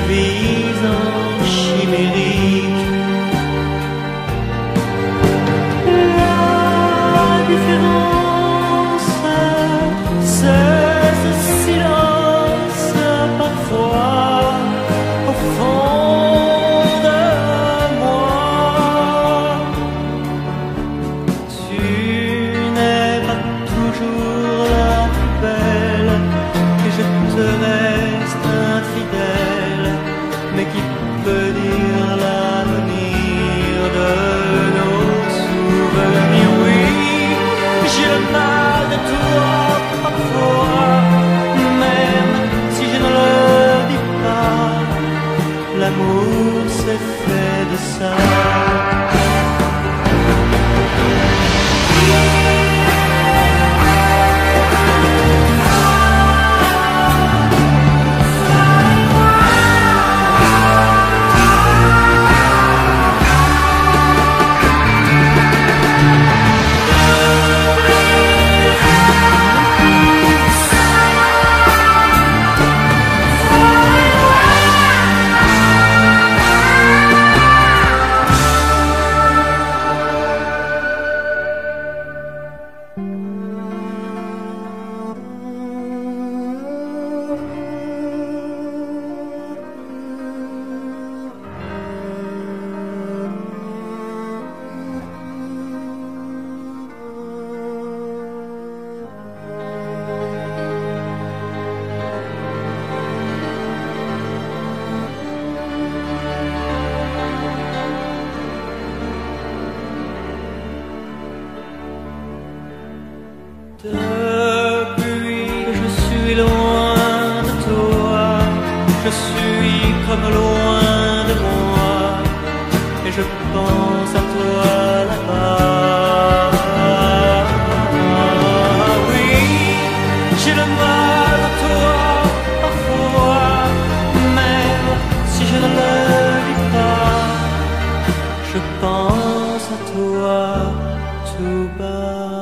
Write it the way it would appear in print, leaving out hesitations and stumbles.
vis en chimérique. La différence, c'est ce silence parfois au fond de moi. Tu n'es pas toujours la plus belle et je te reste infidèle, mais qui peut dire l'avenir de nos souvenirs? Oui, j'ai le mal de toi parfois, même si je ne le dis pas. L'amour c'est fait de ça. Depuis que je suis loin de toi, je suis comme loin de moi, et je pense à toi là-bas. Oui, j'ai le mal de toi parfois, même si je ne le dis pas, je pense à toi tout bas.